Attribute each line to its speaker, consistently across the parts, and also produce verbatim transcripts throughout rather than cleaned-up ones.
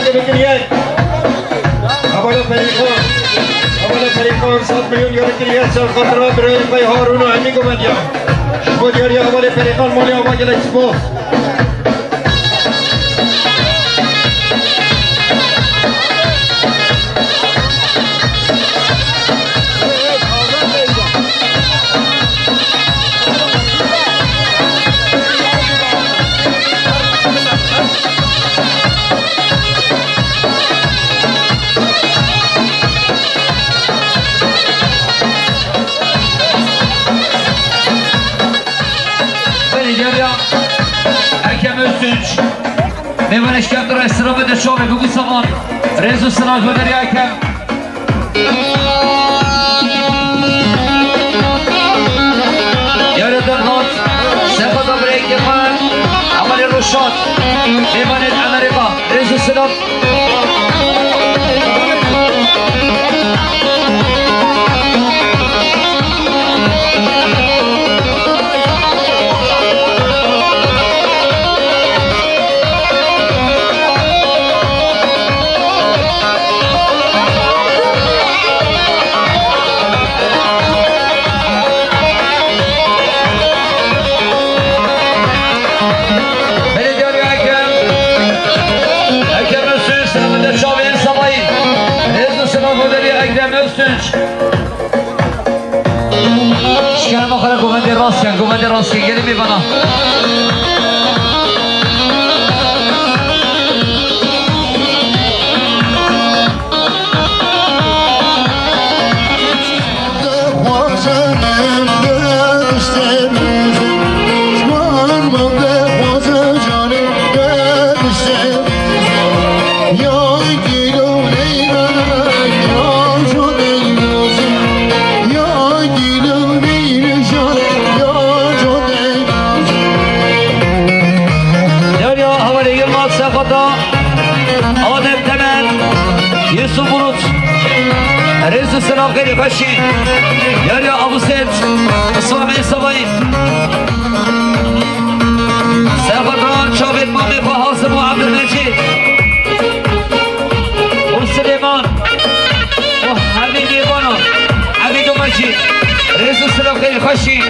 Speaker 1: بكريات أولا فريقان أولا فريقان صد مليون يورو كريات سال خطرة برای پای هارون و همین گمانیا شما دیاری اولا فريقان مالی آبا گل اکسپو
Speaker 2: میوانش کم در استرام در شامه بگو سامان رزو سناج و دریا کم یاره در نات سفا دابره که من عمل روشان میوانید عمل با رزو سناج شکرم آخر گومنده راست کن گومنده راست کن گلی میبانا رئيس السلام غير يفشي يا ابو سيد الصوم الصباين سافران شافت مامي فحاسب وعبد المجيد وسليمان وحميد يبانا حميد ومجيد رئيس السلام غير يفشي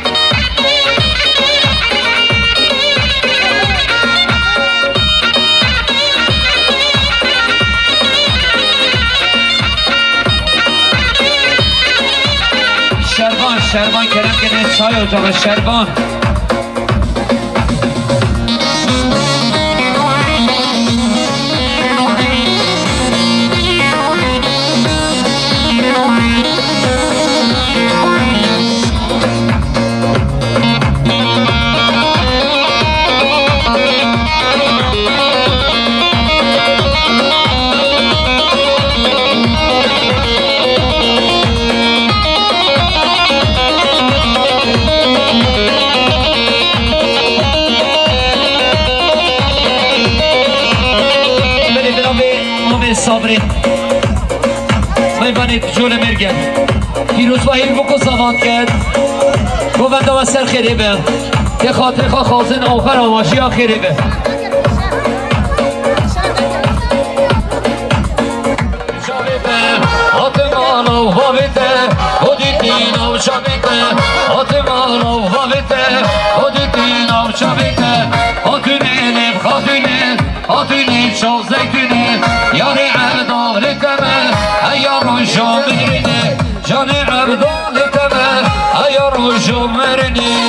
Speaker 2: شربان کرم که نه چای اجاق شربان صابری میبانید جول مرگن پیروز با این بکو زمان کرد گوونده و سر خیلی به یه خاطر خواه خازن آخر آماشی ها خیلی به آتمانو وابته خودیتینو شبیته آتمانو وابته خودیتینو شبیته آتونینیم خاتونیم آتونیم شاو زیتونیم یاری عردال تمه ایارو شامرینه جان عردال تمه ایارو شامرینه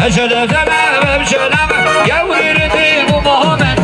Speaker 2: أجل فما بشلم يورد محمد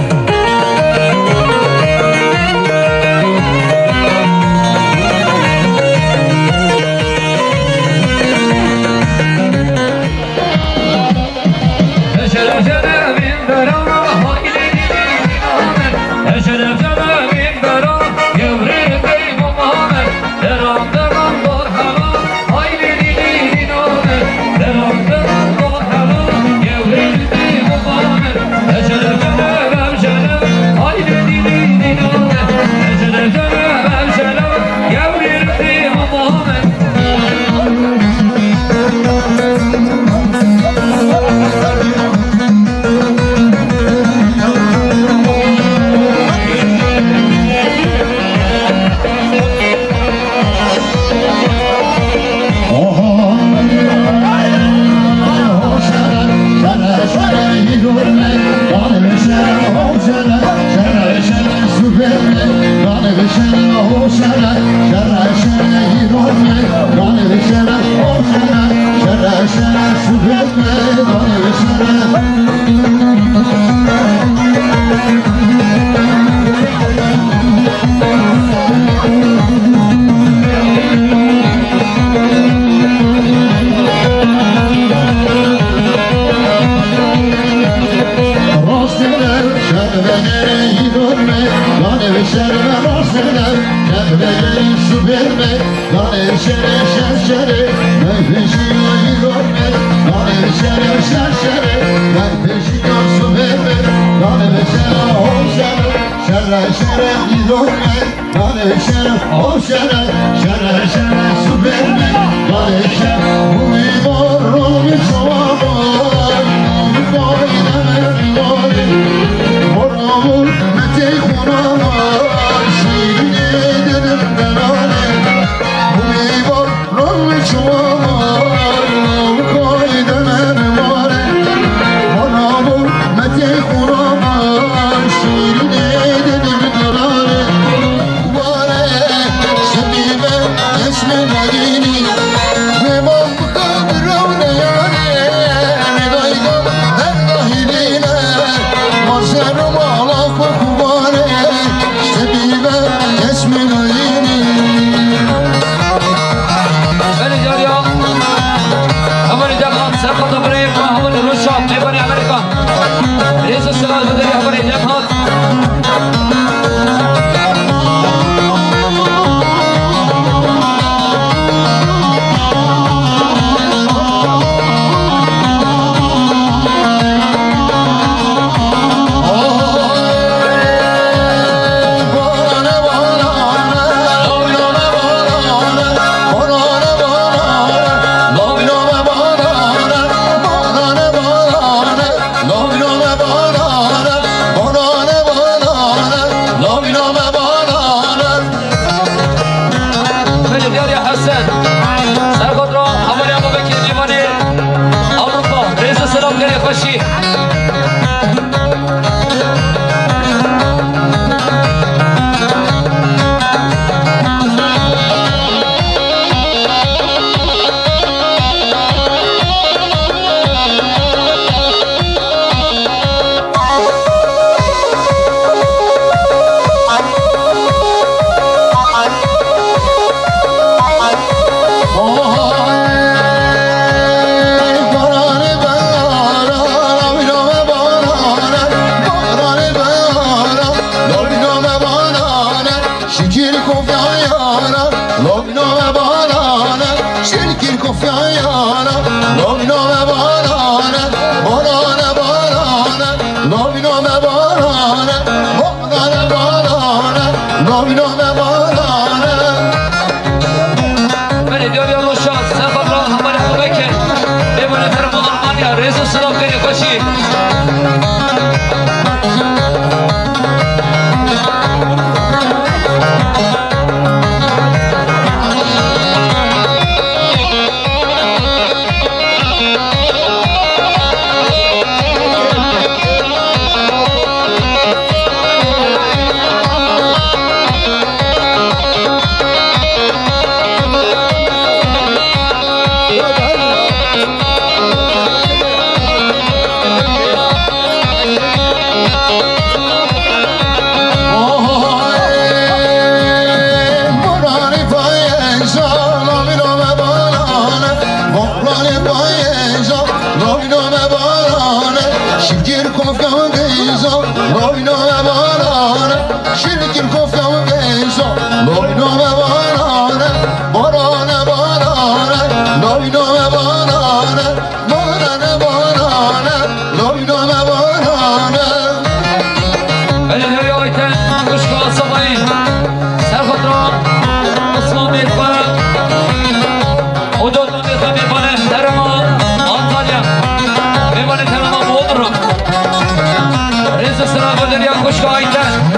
Speaker 3: شركير كوفيا وقيزو روينو ببارانا شركير كوفيا وقيزو روينو ببارانا بارانا بارانا روينو ببارانا بارانا بارانا روينو ببارانا
Speaker 2: بله هیایتن کشکا صبایی سرخطران اسلام میرفا حدود ما میرفا میبانه درما آنتالیا میبانه ترما بود رو ریز سرا بدریا کشکا هایتن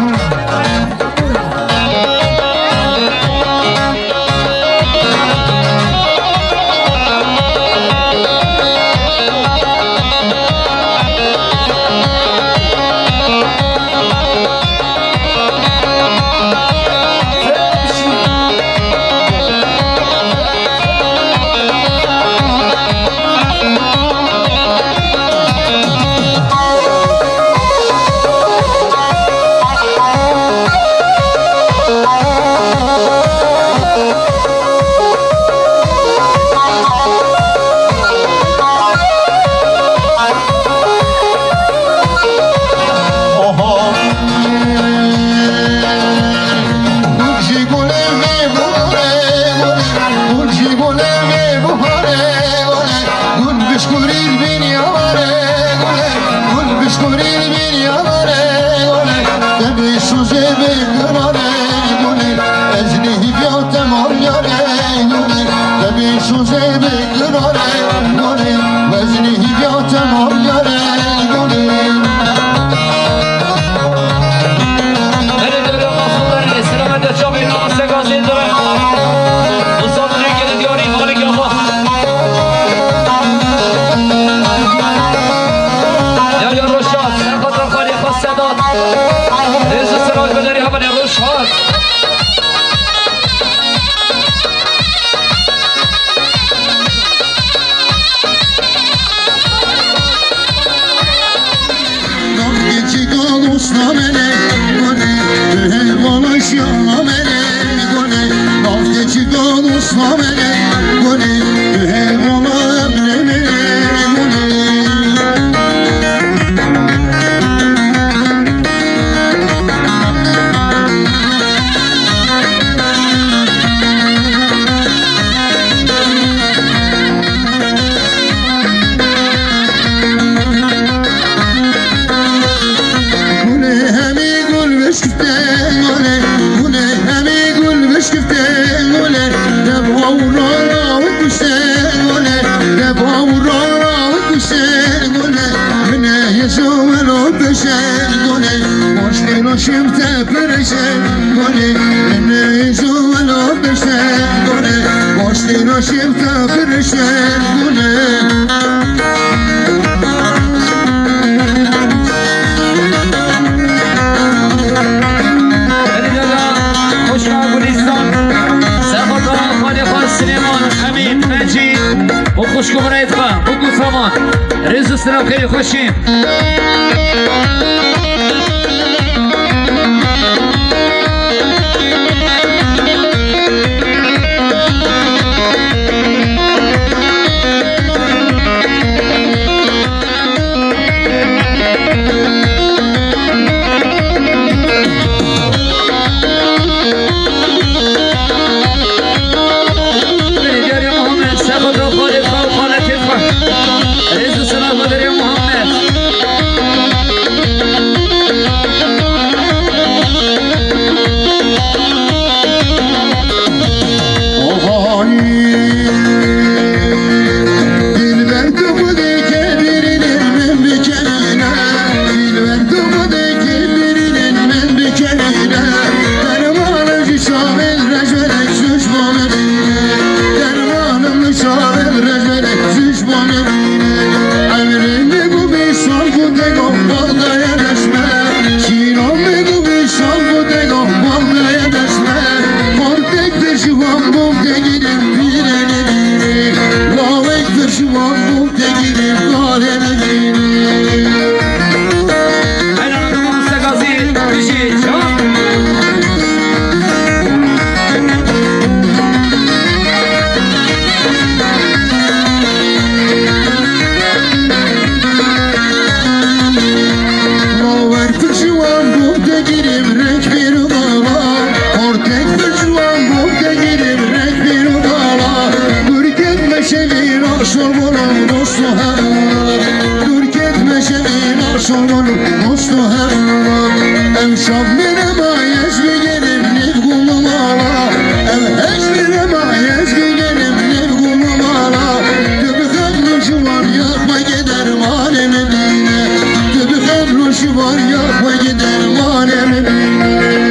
Speaker 2: خوشگو برایت با بگو سامان ریز استرام خیلی خوشیم
Speaker 3: I'm شمال دوست و همراه امشب میرم آیش بگیرم نبگم مالا امهش میرم آیش بگیرم نبگم مالا تو بخم روش واریا مگه درمان مدینه تو بخم روش واریا مگه درمان مدینه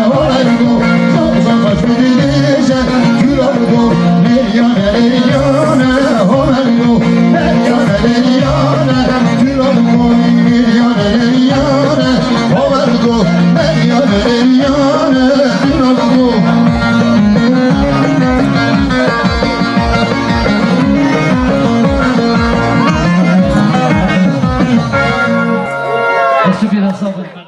Speaker 1: Yeah.